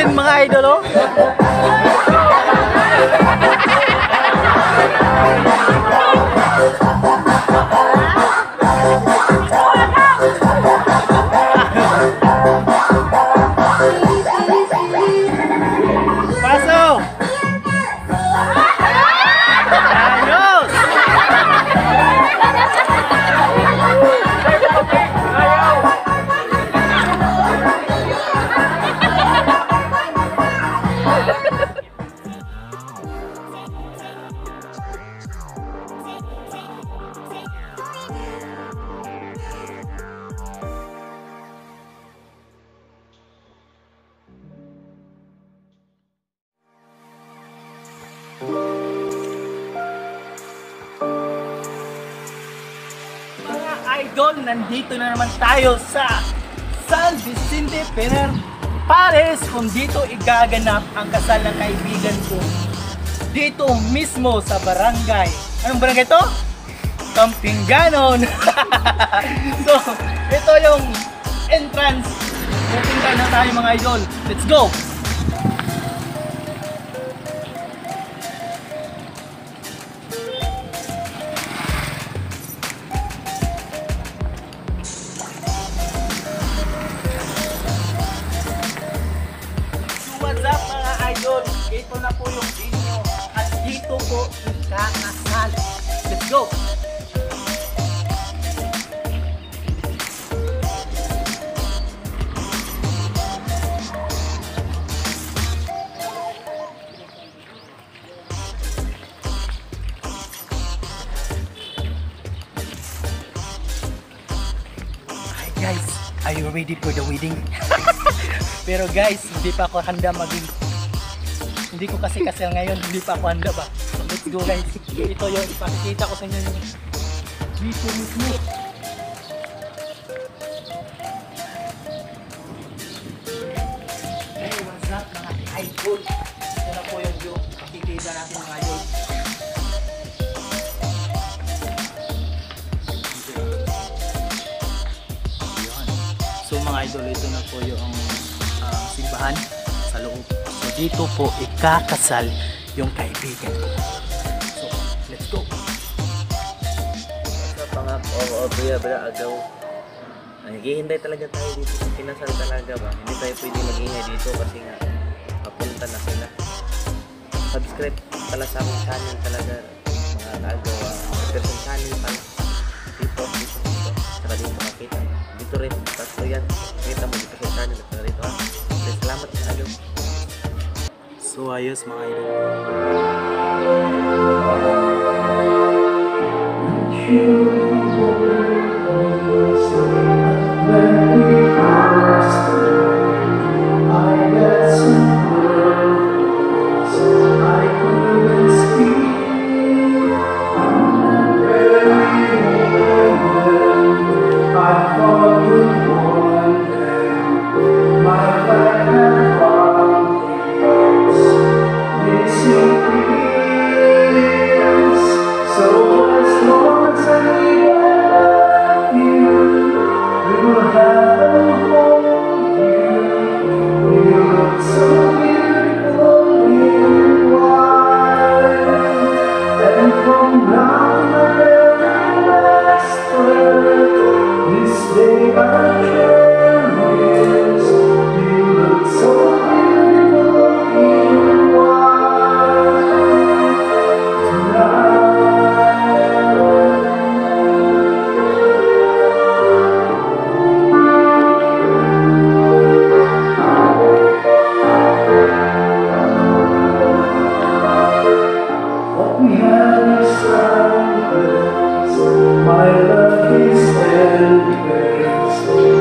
din mga idol, oh. Pasok! Ayos! Mga idol, nandito na naman tayo sa San Vicente Ferrer Pares, kung dito igaganap ang kasal ng kaibigan ko. Dito mismo sa barangay. Anong barangay to? Campinganon. So, ito yung entrance. Pupunta na tayo mga idol. Let's go! What's up mga idol? Ito na po yung video at dito po ikakasal. Let's go! Hi guys, are you ready for the wedding? Pero guys, hindi pa ako handa maging. Hindi ko kasi kasal ngayon, hindi pa ako handa ba. So let's go guys. Ito yung ipakikita ko sa inyo yung dito mismo. Hey, what's up mga idol? Ito na po yung view. Pakikita natin mga idol. So mga idol, ito na po yung simbahan sa loob. So dito po ikakasal yung kaibigan ko. So let's go. Sa pangak o bra agaw. Naghihintay talaga tayo dito sa kinasal talaga ba. Hindi tayo pwede magingay dito kasi nga papunta na sila. Subscribe pala sa aming channel talaga mga agaw. Person channel pala. Dito. Saka dito makita. Dito rin. Tapos yan. Kita mo dito sa channel. Saka dito ha. Salamat sa agaw. So ayos mga idol. My love is endless.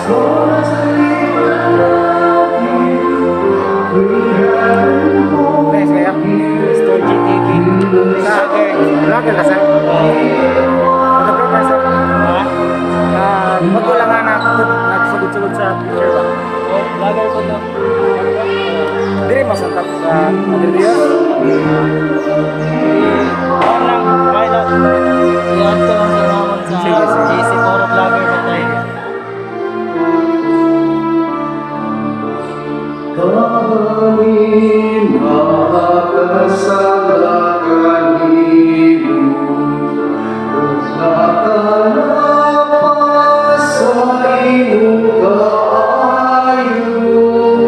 Guys, kaya Store GTV. Sa akin, vlogger na sir. Nag-prepare sir. Bago lang nga nagsugod-sugod sa picture ba? Vlogger ko na. Hindi mo santap sa Madrid. Lang, may lang. Iyan ko lang sa naman sa JC Poro Vlogger ba tayo? Kami makakasalakanino kung nakalapas sa iyong kaayo,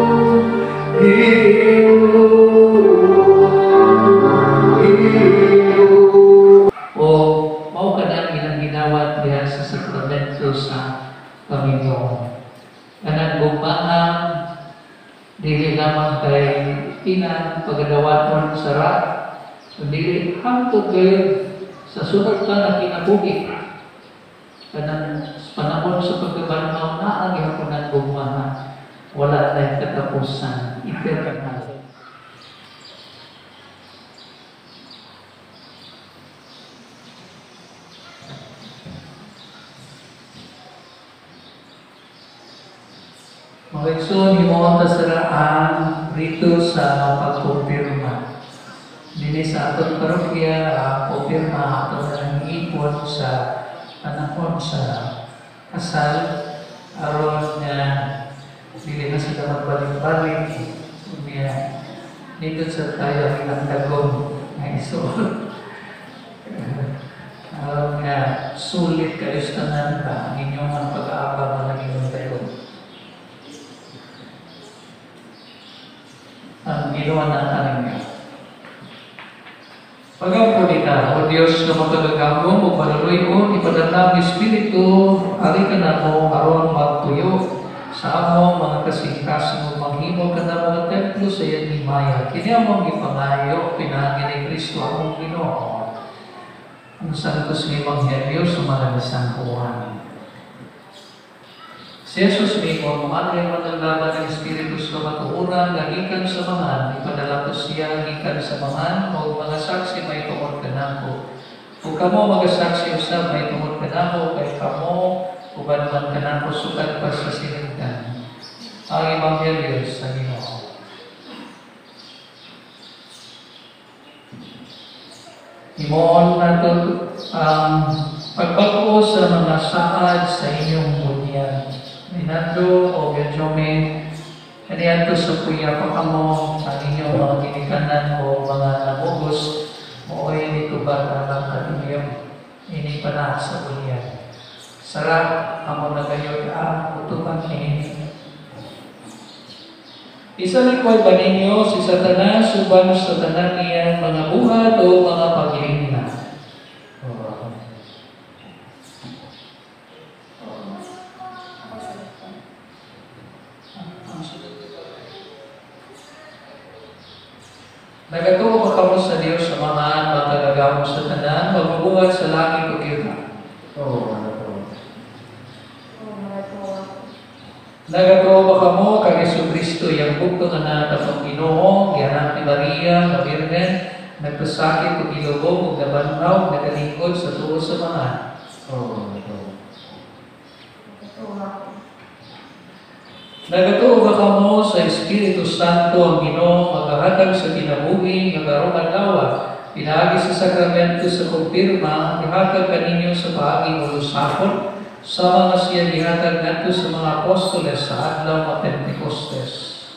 o mao kanang ilang ginawat diha sa sakramento sa Panginoon. Kanang gumahang dili lamang kay pagadawaton sara, kundi hangtod kayo sa sunod ka na kinabuhi. Kanang panahon sa pagkabanhaw na ang gihapon ng gumaha, wala tayong katapusan, eternal. Mga igsoon, himuon ta saraan rito sa pagkumpirma. Dili sa atong parokya, kumpirma atong nang ipon sa panahon sa kasal aron nga dili na sila magbalik-balik niya dito sa tayo ilang dagom nga igsoon. Aron nga sulit kayo sa tanan ba ang inyong mga pag-aabang na inyong dagom. Ang ginawa ng aning niya. Pagawin kita, O Diyos na magkagagamo o panuloy-on, ipadala ng Espiritu, ari ka na mo, aron magtuyo sa among mga kasing-kasing o maghimo ka na mga templo sa iyan ni Maya. Kini among ipangayo, pinahangin ni Kristo among Ginoo. Ang santos ng Ebanghelyo sa mga nasangkuhan. Si Jesus mismo, kumadre mataglaban ng Espiritu sa matuuran, nagikan sa mangan, ipadala ko siya, gikan sa mangan, o mga saksi may tungod ka na ko. Kung kamo magasaksi usab may tungod ka na ko, kay kamo, uban man ka na ko, sukat pa sa sinigdan. Ang Ebanghelyo sa Ginoo. Imoon nato ang pagbago sa mga saad sa inyong bunyan. Minando o Benjamin, kaniyanto sa kuya pa kamo ang inyong mga ginikanan o mga nabugos o dito ba ang inyong inipanah sa kuya. Sarap kamo na kayo utukan ini. Isalikod ba ninyo si Satanas uban sa tanan niyang mga buhat o mga paglingna? Nagatuo ba kamo sa Dios sa mga magkagamo sa tanan, magbubuhat sa langit o kita? Oo. Nagatuo ba kamo kay Jesucristo yang bugto na natapang Ginoo, gianak ni Maria, nga Birhen, nagpasakit o gilubog o gabanhaw, nagalingkod sa tuo sa mga. Oo. Nagatuo ba kamo sa Espiritu Santo ang Ginoo maghahatag sa kinabuhi nga karong adlaw pinaagi sa sakramento sa kumpirma ihatag kaninyo sa paagi o lusakon sa mga siya gihatag ngadto sa mga apostoles sa adlaw nga Pentecostes.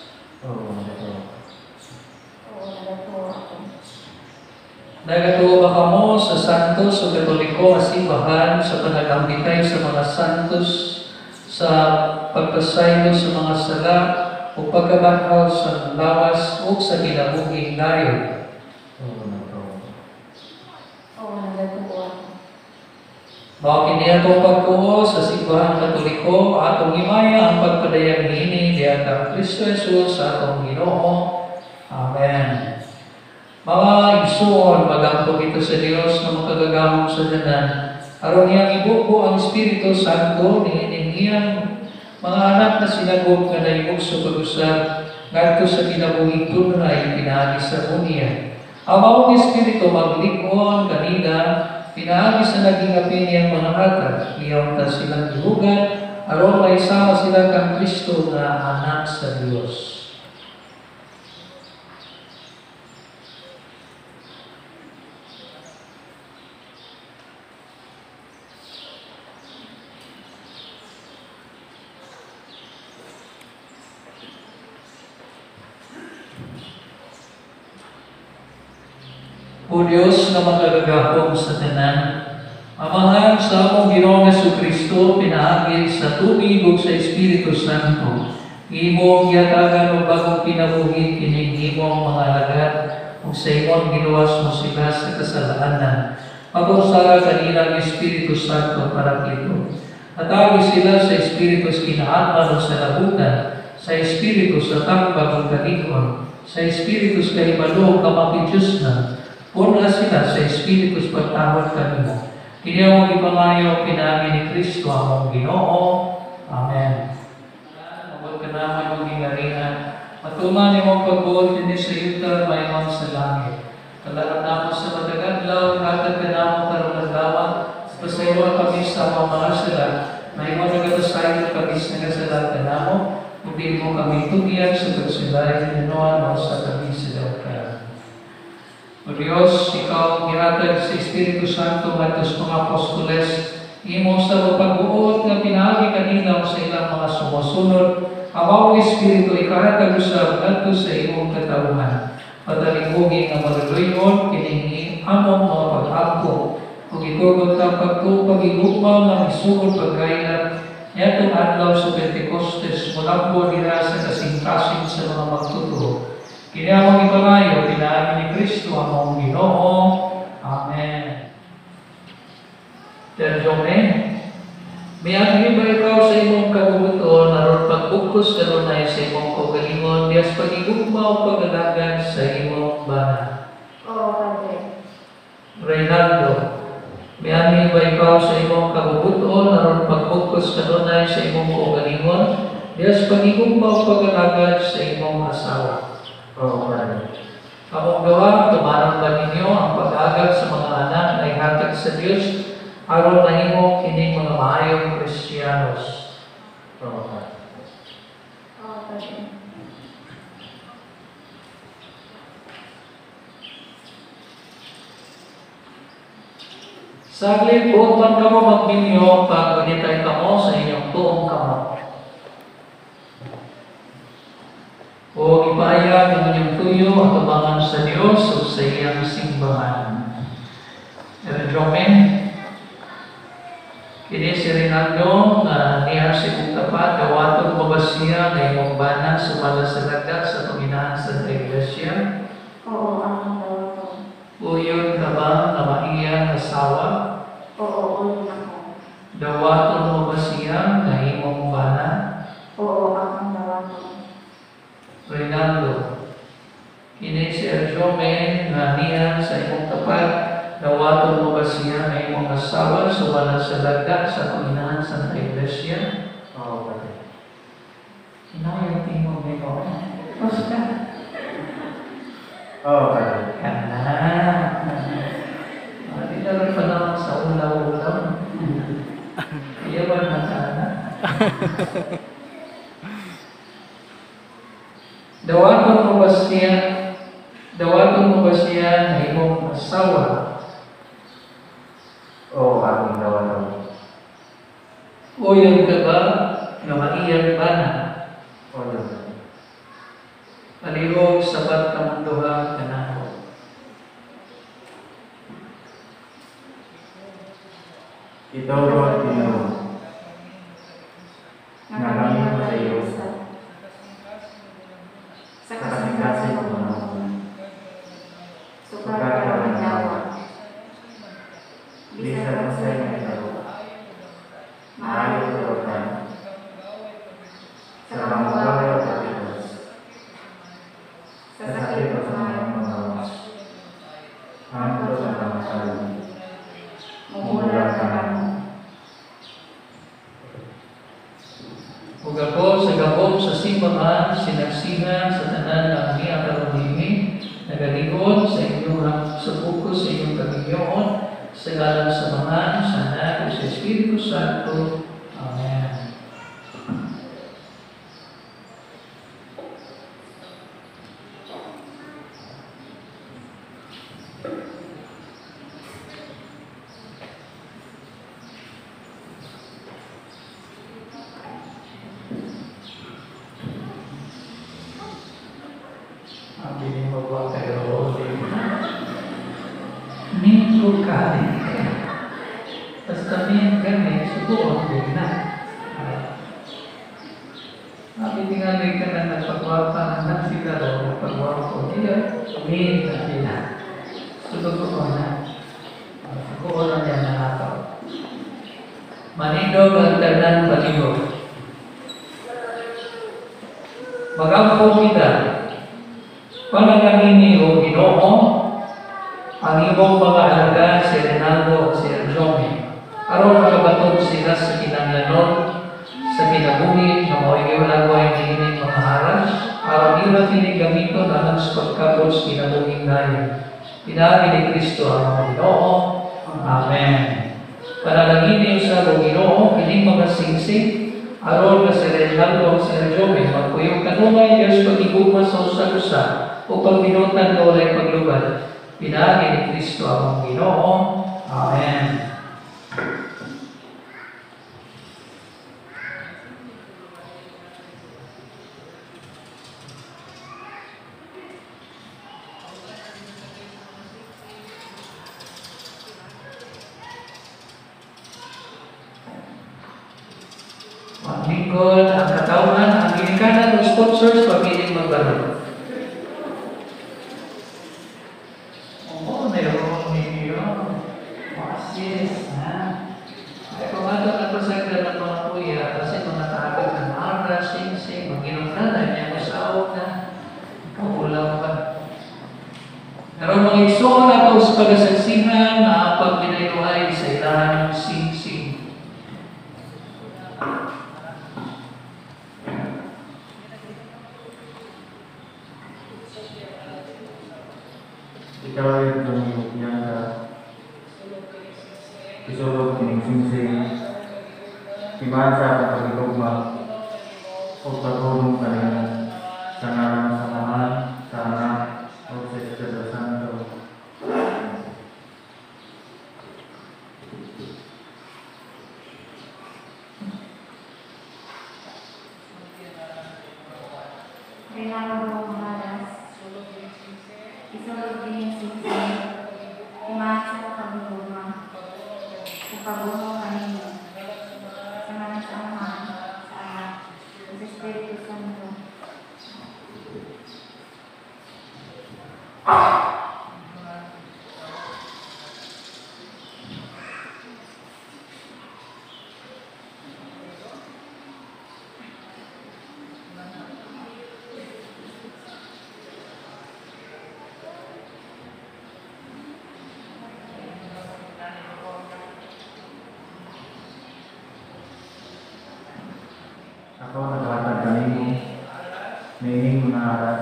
Nagatuo ba kamo sa santos o katoliko nga simbahan sa panagambitay sa mga santos sa pagpasaylo sa mga sala o pagkabanhaw sa lawas o sa kinabuhing dayon. Mao kini atong pagtuo sa simbahan katoliko atong himaya ang pagpadayag niini diha kang Kristo Jesus sa atong Ginoo. Amen. Mga igsoon, magampo ito sa Dios na makagagamong sa danan. Aron niyang ibuko ang Espiritu Santo ni iyang Mga anak na sinagop nga naimog sa pag-usap, ngadto sa kinabuhing tunay pinaagi sa unya. Ang Espiritu maglikon kanila, pinaagi sa naging apiniyang mga hatag, iyaw ta silang ihugan, aron may sama sila kang Kristo na anak sa Diyos. O Diyos na magagagahom sa tanan, amahan sa among Ginoong Jesucristo, pinaagi sa tubig ug sa Espiritu Santo, imong yatagan o bagong kinabuhi kining imong mga alagad, ug sa imong giluwas mo sila sa kasalanan. Pag-usara kanila ang Espiritu Santo para kito. Atagi sila sa Espiritu kinaaman o sa labutan, sa Espiritu sa tambag o kalikon, sa Espiritu kahibalo o kamapidiyos na, puna sila sa Espiritus pagtawad kanila. Kini ang ipangayo pinagi ni Kristo among Ginoo. Amen. Mabot ka naman ang ingarihan. Matuman imong pagbuot din sa yuta mayon sa langit. Kalaran namo sa madagadlaw, hatag ka namo karong adlaw. Pasaylo kami sa mga sala. Mayon nagasayo kami sa kasalanan namo. Hindi mo kami tugyan sa pagsulay ni Noah sa kami sa ka. O Diyos, Ikaw ang gihatag sa Espiritu Santo ngadto sa mga apostoles, imo sa pagbuot nga pinaagi kanila sa ilang mga sumusunod, ang Espiritu ikahatag sa ngadto sa imong katawhan. Patalingugi nga maluluyon kining among mga pag-ampo, ug itugot ang pagtupag-igugmaw ng isugod pagkailan, yatong adlaw sa Pentecostes, mula po nila sa kasing-kasing sa mga magtuturo. Kini among ipangayo, pinaagi ni Kristo among Ginoo. Amen. Terjome, miagi ba ikaw sa imong kabubuton, aron pagbukos kanunay sa imong kaugalingon, diyas pag-igugma o pag-alagan sa imong bana. Oo, Padre. Reynaldo, miagi ba ikaw sa imong kabubuton, aron pagbukos kanunay sa imong kaugalingon, diyas pag-igugma o pag-alagan sa imong asawa. Oo, Padre. Among gawa, tumanang ba ninyo ang pag-agap sa mga anak na ihatag sa Diyos aron mahimo kining mga maayong Kristiyanos. Oo, Padre. Oo, Padre. Saglit po man kamo magminyo pag unitay kamo sa inyong tuong kamo. O ipahayag ang inyong tuyo at tumangan sa Diyos o sa iyang simbahan. Erjomen, kini si Rinaldo na niya si Kutapat, kawatong mabasiya na imong bana sumala sa lagda sa Panginoon sa Iglesia. Oo, ang dawa ko. Uyon ka ba na maiyang asawa? Oo, ulit ako. Dawatong mabasiya na imong bana? Oo, ang dawa ko. Rinaldo, kini si Erjome na niya sa imong tapat, dawatong mo ba siya na imong asawa sumala sa lagda sa Panginoon sa Iglesia? Oo, Padre. Hinayang tingog mo ko. Basta. Oo, Padre. Kana. Hindi na rin pa naman sa ulaw-ulaw. Kaya ba na kana? Dawatong mo ba siya na imong asawa? Oo, aking dawaton. Uyon ka ba na maiyang bana? Oo, Padre. Palihog sabat ka mong duha kanako. Ito, Lord, Ginoo. Nakakamit sa iyo sa kasing-kasing ng mga sukat ka ng dawa. Bisa ka sa iyong ito. Maayo ito ka. Sa kamugawa at Diyos. Sa sakit o sa mga bawas. Hanggang sa mga salud. Mumula ka mo. Ug ako sa gabom sa simbahan, sinagsingan sa tanan ng niya karunimi, nagalingon sa inyong sa buko sa inyong kaminyoon, sa ngalan sa mga, sa Anak, ug sa Espiritu Santo. Amen. Ini membuat kayo minggu kali. Basta kami siguro din na. Tapi tinggal ka na nagpagwapa ng sigaro, nagpagwapa dia, min na sila. Siguro ko na. Siguro na yan nakataw. Manindog ang tanan palibog. Magampo kita. Panagangini o Ginoo, ang ibong mga alaga si Renaldo at si Arjome, aron makabatog sila sa kinanglanon, sa kinabuhi, na mga iwalagway nihinig mga haras, aron ila tinigamiton alang sa pagkabot sa kinabuhing dayon. Pinagi ni Kristo ang mga Ginoo. Amen. Panalangin sa o Ginoo, ining mga singsing, aron na si Renaldo at si Arjome, magpuyong kanunay Diyos pag-igugma sa usa-usa, upang binutan ko ulit paglubad. Pinagi ni Kristo ang Ginoo. Amen. Maglingkod ang katawan, ang ginikanan ng sponsors, pagpiling magbaro. Pero mga igsoon ako sa pagkasaksihan na pagpinayuhay sa ilahan ng sing-sing. Ikaw ay tumingog niya na isulog ng sing-sing, imansa ang pagigugma o pagulong kanina sa ngalan ng samahan, sa Anak, o sa Espiritu Santo. Renaldo Mahalas, isulog din yung sing-sing, imansa ang pagigugma o pagulong kanina sa ngalan sa Amahan, sa Anak, o sa Espiritu Santo. Ako naglatag kanimo, nining mga aras,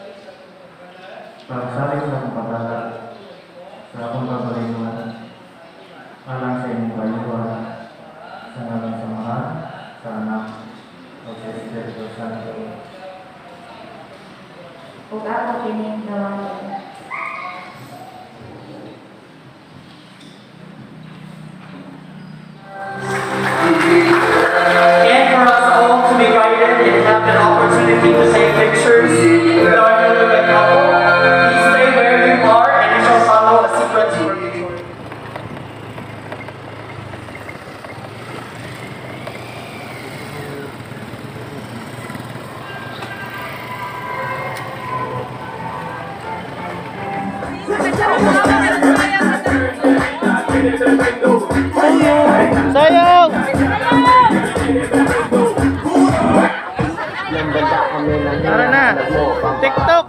pagsalit sa akong pag-alat, sa akong pagbalingan, alang sa inyong kayuhan, sa ngalan sa Mahal, sa Anak, o sa Espiritu Santo. Ug ako kining dawaton. And for us all to be guided and have an opportunity to take pictures with our newlywed couple, please stay where you are and you shall follow a sequence for you. Sayang! Tara na! TikTok!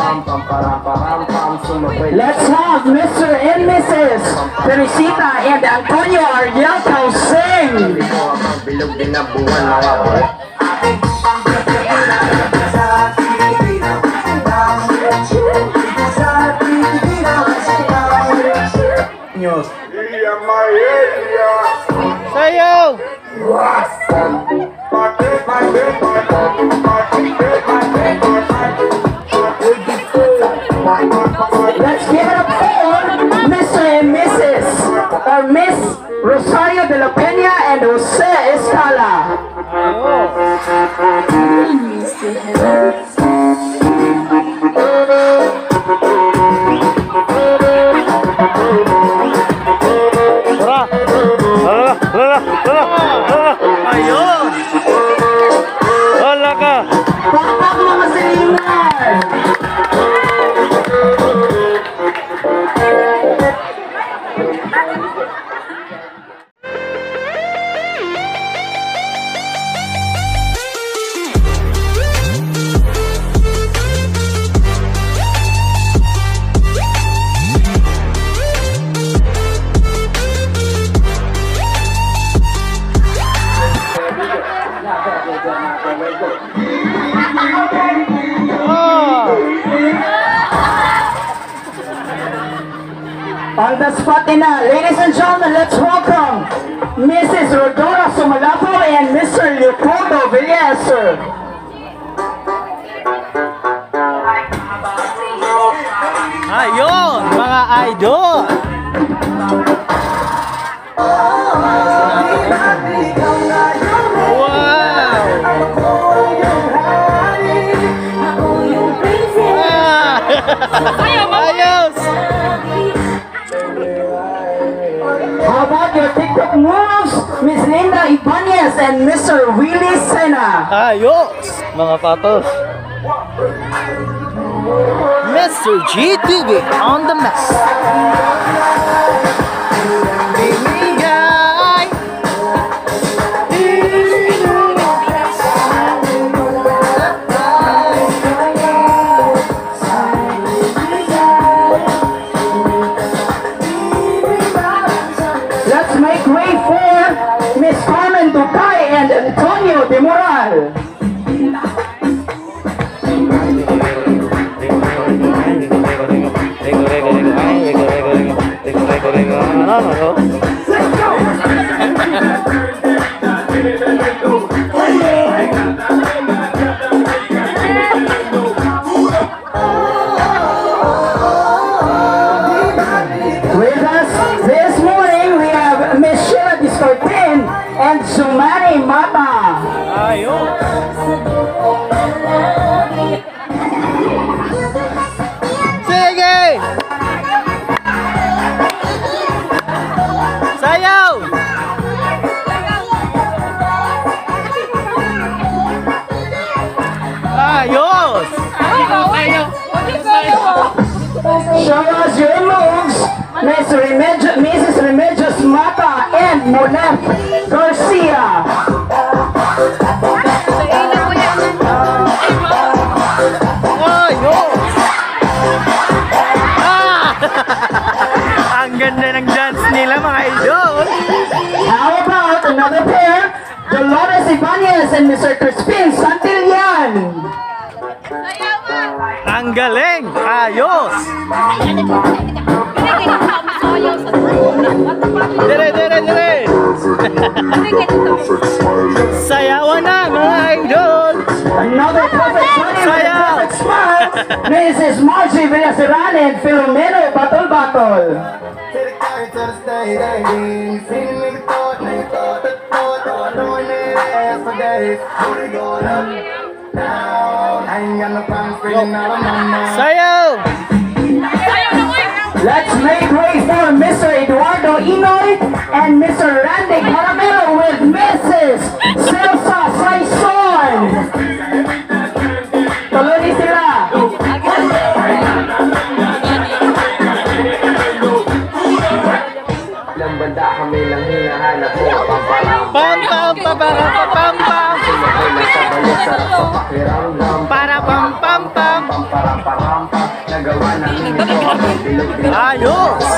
Let's have Mr. and Mrs. Teresita and Antonio Ariel sing! ka. Pakpak mga silingan! On the spot na, ladies and gentlemen, let's welcome Mrs. Rodora Sumalapo and Mr. Leopoldo Villaser. Ayun, mga idol! Ayos! How about your TikTok moves, Miss Linda Ibanez and Mr. Willie Sena? Ayos! Mga patos! Mr. GTV on the mess! Bimigay! Let's make way for Miss Carmen Ducay and Antonio De Moral. With us this morning, we have Miss Sheila Discortin and Sumani Mata. Ayos! Sige! Sayaw! Ayos! Show us your moves, Mrs. Remedios Mata and Monef Garcia. Ayos! Ah! Ang ganda ng dance nila mga idol! How about another pair, Dolores Ibanez and Mr. Crispin Santillan? Ang galing! Ayos! Dire, dire, dire! Sayawan na mga idol! Another perfect body with a Sayaw! perfect smile, Mrs. Margie Villaseran and Filomeno Batol. Sayaw! Let's make way for Mr. Eduardo Inoy and Mr. Randy Caramelo with Mrs. Celsa Saison. Tuloy sila. Ilang banda kami lang hinahanap mo. Pam pam pam pam pam pam! Para pam pam pam! Nagawa ng Ayos!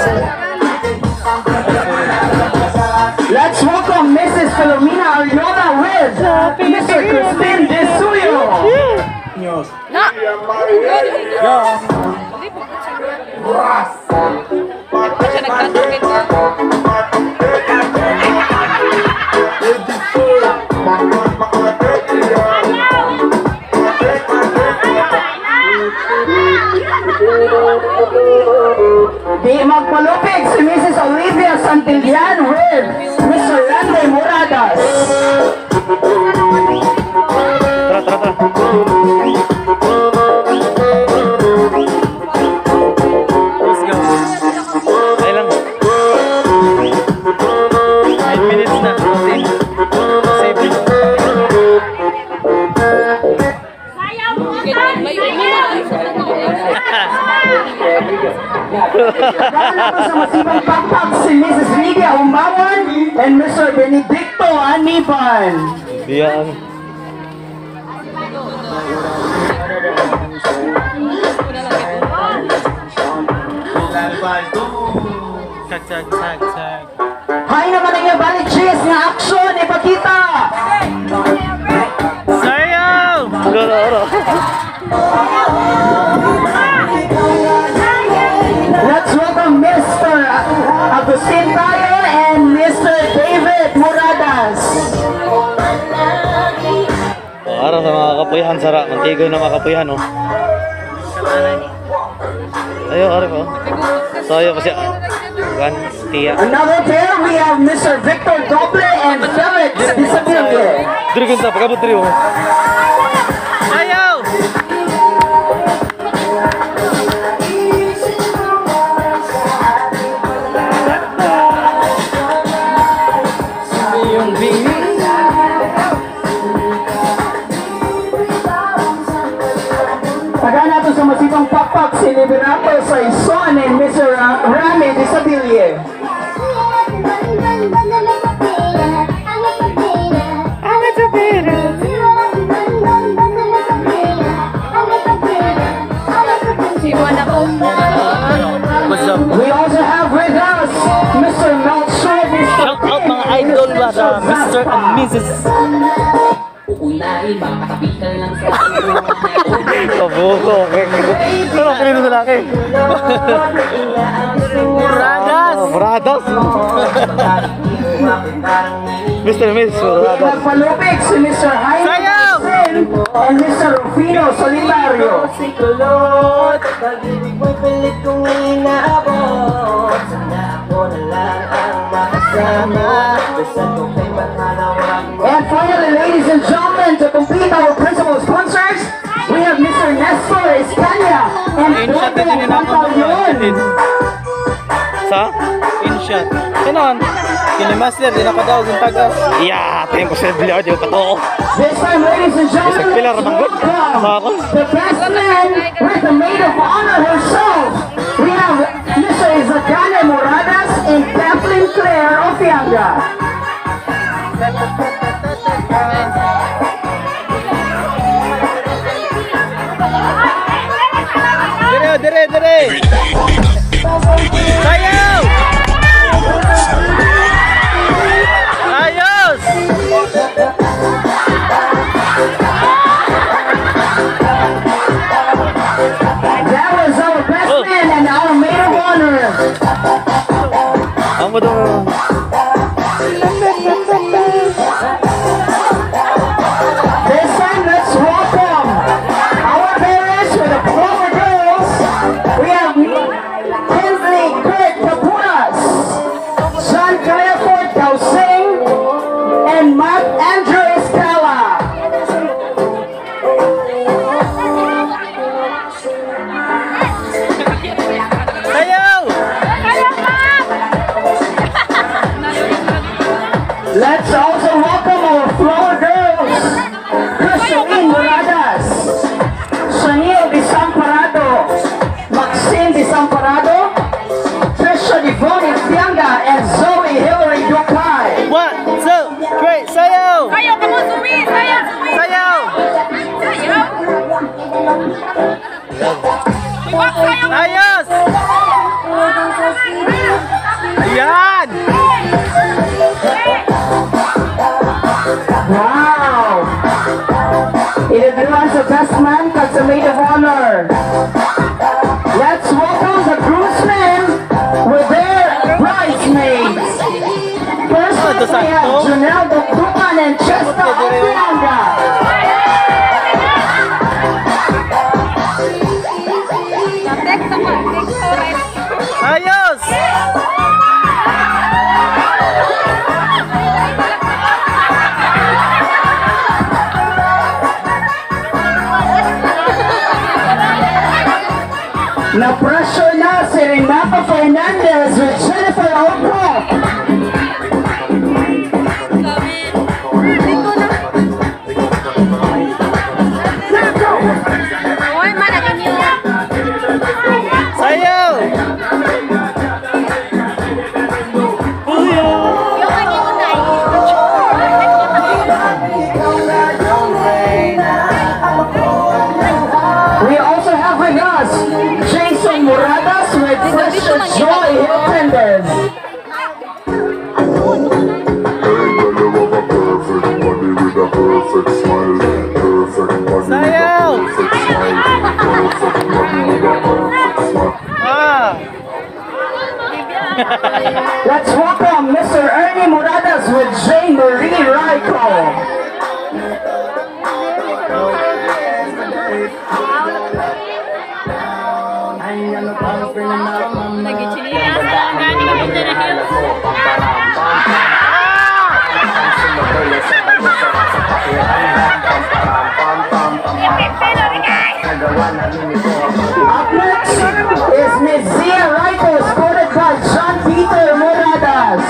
Let's welcome Mrs. Filomena Ariona with Mr. Crispin De Suyo. Di magpalupig si Mrs. Olivia Santillan with Mr. Randy Moradas. Tara, tara, tara. Let's go! Ay lang. Sa masibang pakpak si Mrs. Lydia Humbawan and Mr. Benedicto Aniban. Biyaan. Sag. Hay naman ang yung balik cheese nga action, ipakita! Sayaw! Let's welcome Mr. Agustin Tayo and Mr. David Muradas. Araw sa mga kapuyahan, Sara. Mantigo na mga kapuyahan, oh. Ayo, araw, oh. So, ayo kasi, kan, tiya. Another pair, we have Mr. Victor Doble and Felix Disabilie. Diri kunta, pagabot diri, oh. Sayaw! Yung bingin. Taga nato sa masibang pakpak si Liberato Saison and Mr. Rami Disabilie. What's up? We also have with us Mr. Melchor, Mr. Shout out mga idol ba sa Mr. and Mrs. Kabuko, pero kanino sa laki? Muradas! Muradas! Mr. and Miss Muradas. Magpalupig si Mr. Jaime Sayaw! Sen and Mr. Rufino Solitario. Kulot, pag-ibig mo'y pilit kong inaabot. Sana ako na lang ang makasama. Basta kung kay makalawag mo. And finally, ladies and gentlemen, to complete our principal sponsors, we have Mr. Nestor Escania and In-shot na din ako Pantaleon. Sa? In-shot. Saan? Kinimaster, di nakadaog yung tagas. Yeah, tingin ko sa bilya, di ko pato. This time, ladies and Isang gentlemen, pilar let's naman good. Sa ako. welcome the best man with the maid of honor herself. We have Mr. Isagane Moradas and Kathleen Claire Ofianga. Dire! Sayaw! Ayos! That was our best man and our maid of honor. Ang mo doon. This time, let's welcome our parents with the Clover Girls. We have Kinsley Kurt Kapunas, John Calefort Kausing, and Matt Andrew Escala. Sayaw! Let's also welcome our Flower Girls, Crystalline Moradas, Shanil Desamparado, Maxine Desamparado, Trisha Devoni Fianga, and Zoe Hillary Dukai. 1, 2, 3, sayaw! Sayaw, kamu Zumi! Sayaw, Zumi! Sayaw! Sayaw! Ibang sayaw! Ayos! Yan! Wow! In advance of best man, that's a maid of honor. Let's welcome the groomsmen with their bridesmaids. First, we have Janelle Dupuan and Chesta Opianga. Ayos! Na-pressure na si Renata Fernandez with Jennifer Alcroft. Hoy, mana ganyan? Sayaw! Jordan. Sayaw! Ah! Let's welcome Mr. Ernie Moradas with Jane Marie Raiko. Up next is Miss Zia Raiko, escorted by John Peter Moradas.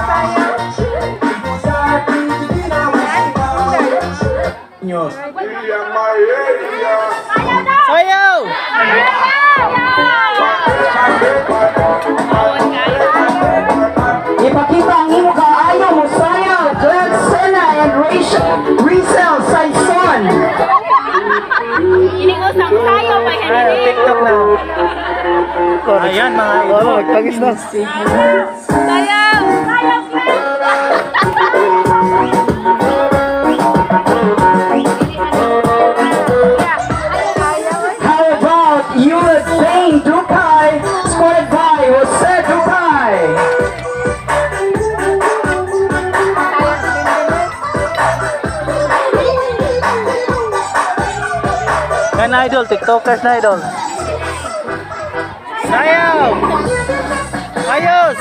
Sayaw! Ipakita ang imo kaayo mo sayaw, Glenn Sena and Rachel Saison. Ini ko sang sayo pa Ay, TikTok na. Ayan mga idol, magtagis na. Sayaw! Sayaw! How about Yulad Payne Dukai, escorted by Jose Dukai. Yan idol, TikTokers na idol. Sayaw! Ayos!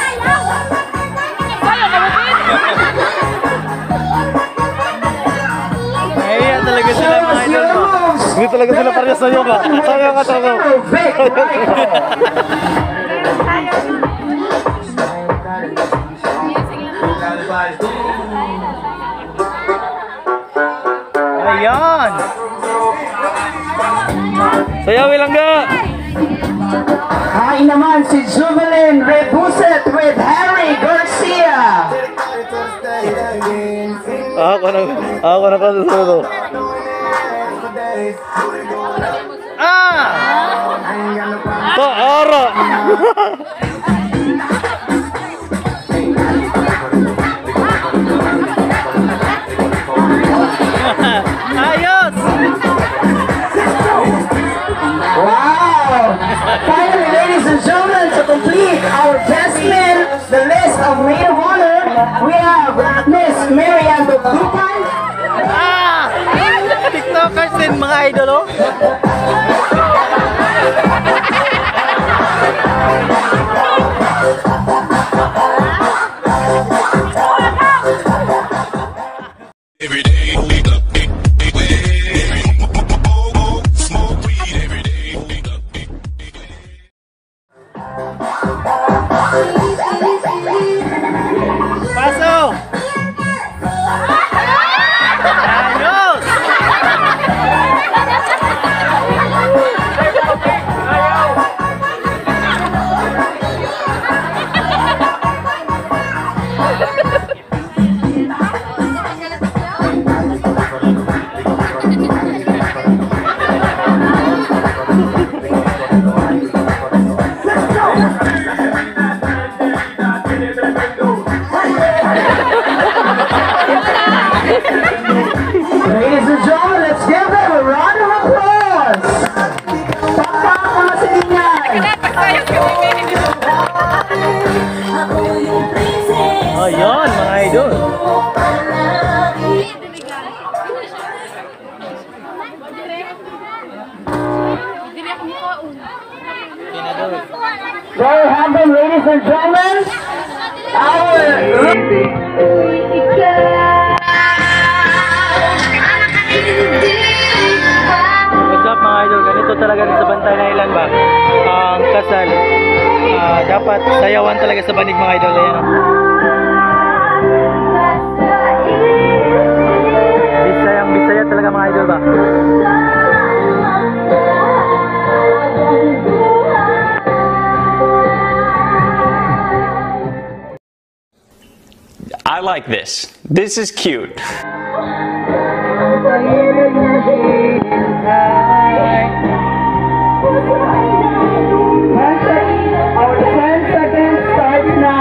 Nahiya talaga sila mga idol mo. Hindi talaga sila parehas sa iyo ka. Sayaw ka talaga. Vic Raiko. Ayan! Sayawi lang ga! Kain naman si Jubilin Rebuset with Harry Garcia. Ako na kasusunod. Ah! Paara! Ayos! Wow! Finally, ladies and gentlemen, to complete our best men, the list of maid of honor, we have Miss Marianne Dupan, Ah! TikTokers din mga idol oh. Every day, wake up, smoke weed every day, wake up. Paso! Ayos! ladies and gentlemen, let's give them a round of applause. Pakpak mga siningan. Ayan mga idol. There you have them, ladies and gentlemen. What's up mga idol? Ganito talaga sa Bantay na Island ba? Ang kasal. Dapat sayawan talaga sa banig mga idol. Ayan. Bisaya talaga mga idol ba? I like this. This is cute. Our 10 seconds starts now.